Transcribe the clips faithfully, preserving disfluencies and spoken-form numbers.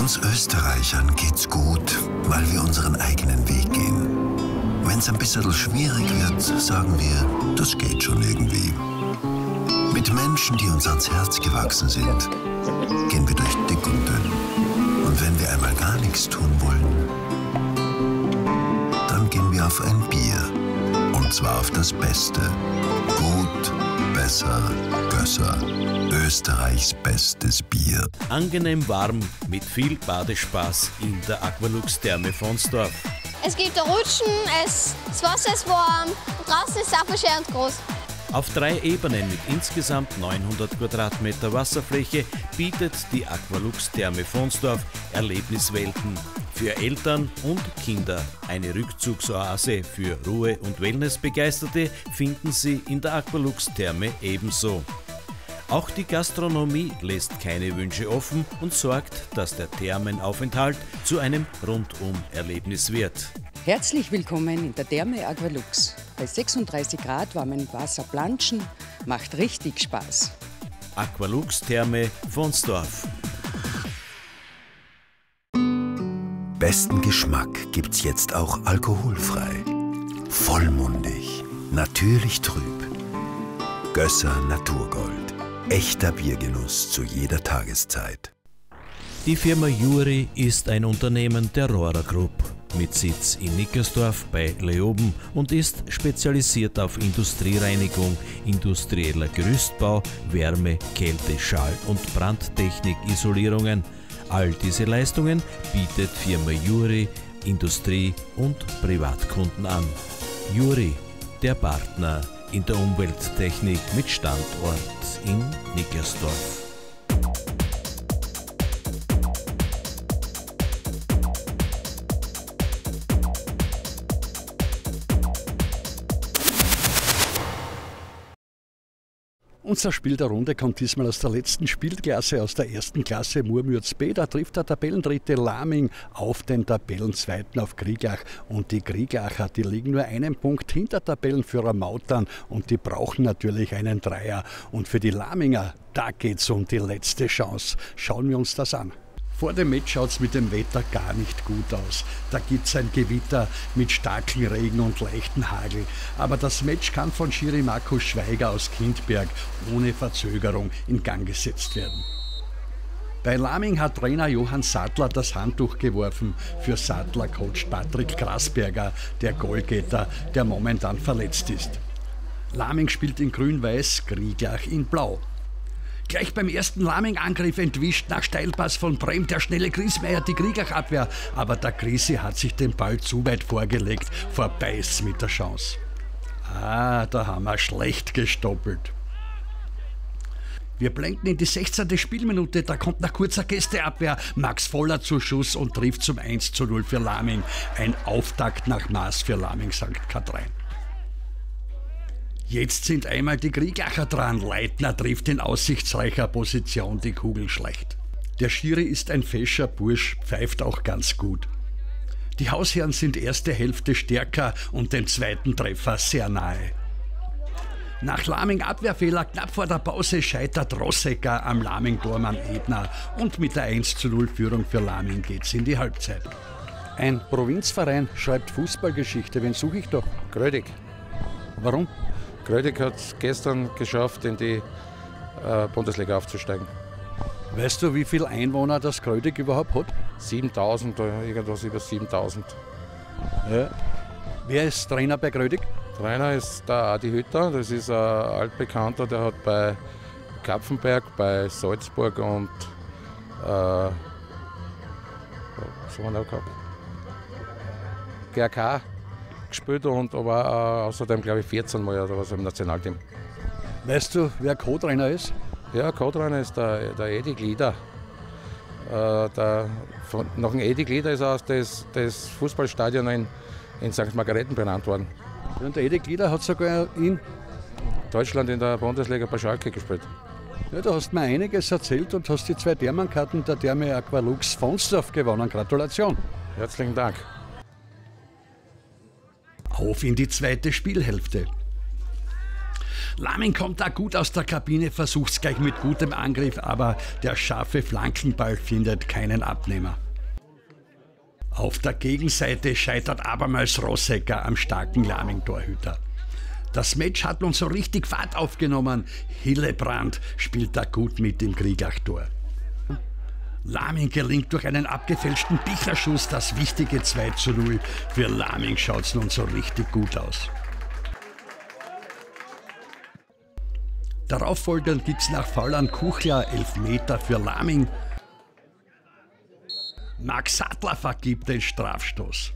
Uns Österreichern geht's gut, weil wir unseren eigenen Weg gehen. Wenn's ein bisschen schwierig wird, sagen wir, das geht schon irgendwie. Mit Menschen, die uns ans Herz gewachsen sind, gehen wir durch dick und dünn. Und wenn wir einmal gar nichts tun wollen, dann gehen wir auf ein Bier. Und zwar auf das Beste. Gut, besser, gösser. Österreichs bestes Bier. Angenehm warm mit viel Badespaß in der Aqualux Therme Vonsdorf. Es gibt da Rutschen, es, das Wasser ist warm, draußen ist es auch schön und groß. Auf drei Ebenen mit insgesamt neunhundert Quadratmeter Wasserfläche bietet die Aqualux Therme Vonsdorf Erlebniswelten für Eltern und Kinder. Eine Rückzugsoase für Ruhe- und Wellnessbegeisterte finden Sie in der Aqualux Therme ebenso. Auch die Gastronomie lässt keine Wünsche offen und sorgt, dass der Thermenaufenthalt zu einem Rundum-Erlebnis wird. Herzlich willkommen in der Therme Aqualux. Bei sechsunddreißig Grad warmem Wasser planschen, macht richtig Spaß. Aqualux Therme Vonsdorf. Besten Geschmack gibt's jetzt auch alkoholfrei. Vollmundig, natürlich trüb. Gösser Naturgold. Echter Biergenuss zu jeder Tageszeit. Die Firma Juri ist ein Unternehmen der Rohrer Group mit Sitz in Nickersdorf bei Leoben und ist spezialisiert auf Industriereinigung, industrieller Gerüstbau, Wärme, Kälte, Schall- und Brandtechnik-Isolierungen. All diese Leistungen bietet Firma Juri Industrie- und Privatkunden an. Juri, der Partner in der Umwelttechnik mit Standort in Nickersdorf. Unser Spiel der Runde kommt diesmal aus der letzten Spielklasse, aus der ersten Klasse Murmürz B. Da trifft der Tabellendritte Laming auf den Tabellenzweiten auf Kriegach. Und die Kriegacher, die liegen nur einen Punkt hinter Tabellenführer Mautern und die brauchen natürlich einen Dreier. Und für die Laminger, da geht es um die letzte Chance. Schauen wir uns das an. Vor dem Match schaut es mit dem Wetter gar nicht gut aus. Da gibt es ein Gewitter mit starkem Regen und leichten Hagel. Aber das Match kann von Schiri Markus Schweiger aus Kindberg ohne Verzögerung in Gang gesetzt werden. Bei Laming hat Trainer Johann Sattler das Handtuch geworfen. Für Sattler coacht Patrick Grasberger, der Goalgetter, der momentan verletzt ist. Laming spielt in grün-weiß, Kriegach in blau. Gleich beim ersten Laming-Angriff entwischt nach Steilpass von Brem der schnelle Griesmeier die Kriegach-Abwehr. Aber der Grisi hat sich den Ball zu weit vorgelegt. Vorbei ist's mit der Chance. Ah, da haben wir schlecht gestoppelt. Wir blenden in die sechzehnte Spielminute. Da kommt nach kurzer Gästeabwehr Max Voller zu Schuss und trifft zum eins zu null für Laming. Ein Auftakt nach Maß für Laming Sankt Katharin. Jetzt sind einmal die Kriegacher dran. Leitner trifft in aussichtsreicher Position die Kugel schlecht. Der Schiri ist ein fescher Bursch, pfeift auch ganz gut. Die Hausherren sind erste Hälfte stärker und den zweiten Treffer sehr nahe. Nach Laming Abwehrfehler knapp vor der Pause scheitert Rossecker am Laming-Tormann Ebner und mit der eins zu null Führung für Laming geht's in die Halbzeit. Ein Provinzverein schreibt Fußballgeschichte. Wen suche ich da? Grödig. Warum? Grödig hat es gestern geschafft, in die äh, Bundesliga aufzusteigen. Weißt du, wie viele Einwohner das Grödig überhaupt hat? siebentausend oder irgendwas über siebentausend. Ja. Wer ist Trainer bei Grödig? Trainer ist der Adi Hütter, das ist ein Altbekannter, der hat bei Kapfenberg, bei Salzburg und äh, was haben wir noch gehabt? G R K gespielt und war äh, außerdem, glaube ich, vierzehn Mal oder was im Nationalteam. Weißt du, wer Co-Trainer ist? Ja, Co-Trainer ist der, der Edi Glieder. Äh, der, von, nach dem Edi Glieder ist auch das, das Fußballstadion in, in Sankt Margareten benannt worden. Und der Edi Glieder hat sogar in Deutschland in der Bundesliga bei Schalke gespielt. Ja, du hast mir einiges erzählt und hast die zwei Thermenkarten der Therme Aqualux Vonsdorf gewonnen. Gratulation. Herzlichen Dank. Auf in die zweite Spielhälfte. Laming kommt da gut aus der Kabine, versucht's gleich mit gutem Angriff, aber der scharfe Flankenball findet keinen Abnehmer. Auf der Gegenseite scheitert abermals Rosegger am starken Laming-Torhüter. Das Match hat nun so richtig Fahrt aufgenommen. Hillebrand spielt da gut mit im Kriegach-Tor. Laming gelingt durch einen abgefälschten Bichlerschuss das wichtige zwei zu null. Für Laming schaut's nun so richtig gut aus. Darauffolgend gibt's nach Foul an Kuchler Elfmeter für Laming. Max Sattler vergibt den Strafstoß.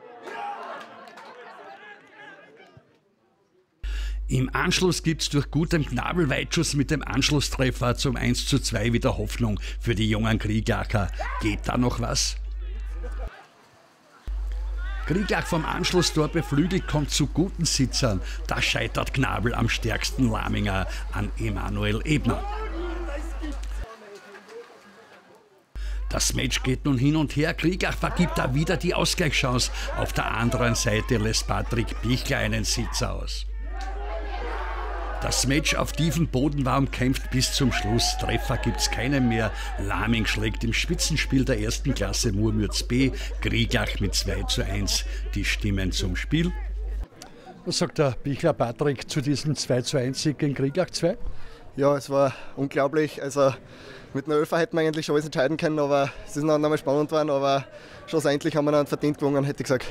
Im Anschluss gibt's durch guten Knabelweitschuss mit dem Anschlusstreffer zum eins zu zwei wieder Hoffnung für die jungen Kriegacher. Geht da noch was? Kriegach vom Anschlusstor beflügelt kommt zu guten Sitzern. Da scheitert Knabel am stärksten Laminger an Emanuel Ebner. Das Match geht nun hin und her. Kriegach vergibt da wieder die Ausgleichschance. Auf der anderen Seite lässt Patrick Bichler einen Sitzer aus. Das Match auf tiefem Boden war umkämpft bis zum Schluss. Treffer gibt's keinen mehr. Laming schlägt im Spitzenspiel der ersten Klasse Murmürz B Kriegach mit zwei zu eins die Stimmen zum Spiel. Was sagt der Bichler Patrick zu diesem zwei zu eins Sieg gegen Kriegach zwei? Ja, es war unglaublich. Also mit einer Elfer hätten wir eigentlich schon alles entscheiden können, aber es ist noch einmal spannend geworden. Aber schlussendlich haben wir dann verdient gewonnen, hätte ich gesagt.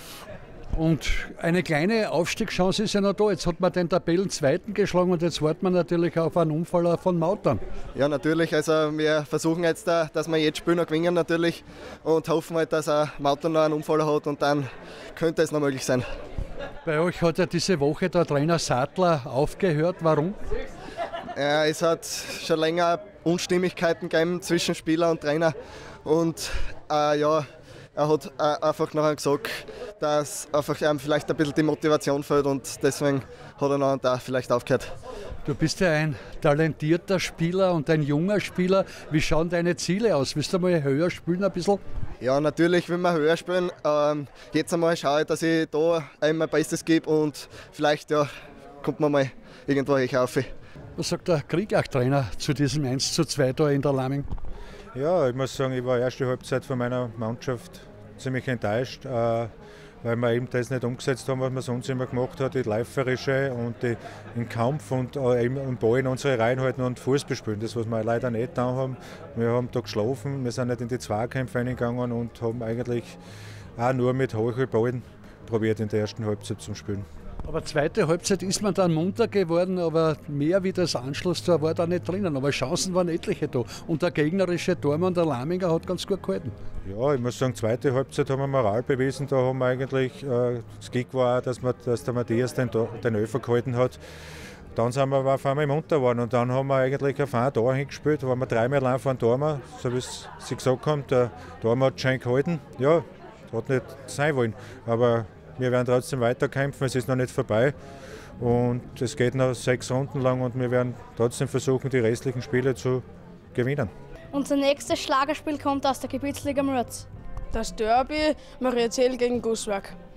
Und eine kleine Aufstiegschance ist ja noch da. Jetzt hat man den Tabellenzweiten geschlagen und jetzt wartet man natürlich auf einen Unfall von Mautern. Ja, natürlich. Also wir versuchen jetzt, dass wir jetzt Spiel noch gewinnen natürlich und hoffen halt, dass er Mautern noch einen Unfall hat und dann könnte es noch möglich sein. Bei euch hat ja diese Woche der Trainer Sattler aufgehört. Warum? Ja, es hat schon länger Unstimmigkeiten gegeben zwischen Spieler und Trainer und äh, ja, er hat äh, einfach nachher gesagt, dass einfach ähm, vielleicht ein bisschen die Motivation fehlt und deswegen hat er nachher da vielleicht aufgehört. Du bist ja ein talentierter Spieler und ein junger Spieler. Wie schauen deine Ziele aus? Willst du mal höher spielen ein bisschen? Ja, natürlich will man höher spielen. Ähm, jetzt einmal schaue ich, dass ich da mein Bestes gebe und vielleicht ja, kommt man mal irgendwo rauf. Was sagt der Kriegach-Trainer zu diesem eins zu zwei da in der Laming? Ja, ich muss sagen, ich war erste Halbzeit von meiner Mannschaft ziemlich enttäuscht, äh, weil wir eben das nicht umgesetzt haben, was man sonst immer gemacht hat, die läuferische und die, den Kampf und äh, eben den Ball in unsere Reihen halten und Fußball spielen. Das, was wir leider nicht getan haben. Wir haben da geschlafen, wir sind nicht in die Zweikämpfe eingegangen und haben eigentlich auch nur mit hohen Ballen probiert in der ersten Halbzeit zu spielen. Aber zweite Halbzeit ist man dann munter geworden, aber mehr wie das Anschlusstor war da nicht drinnen. Aber Chancen waren etliche da. Und der gegnerische Tormann, der Laminger, hat ganz gut gehalten. Ja, ich muss sagen, zweite Halbzeit haben wir Moral bewiesen. Da haben wir eigentlich, äh, das Glück war auch, dass, wir, dass der Matthias den, den Öfer gehalten hat. Dann sind wir auf einmal munter geworden und dann haben wir eigentlich auf ein Tor hingespielt. Da waren wir dreimal allein vor dem Tormann, so wie sie gesagt haben. Der Tormann hat schön gehalten. Ja, hat nicht sein wollen. Aber wir werden trotzdem weiterkämpfen, es ist noch nicht vorbei und es geht noch sechs Runden lang und wir werden trotzdem versuchen, die restlichen Spiele zu gewinnen. Unser nächstes Schlagerspiel kommt aus der Gebietsliga Murz. Das Derby Mariazell gegen Gusswerk.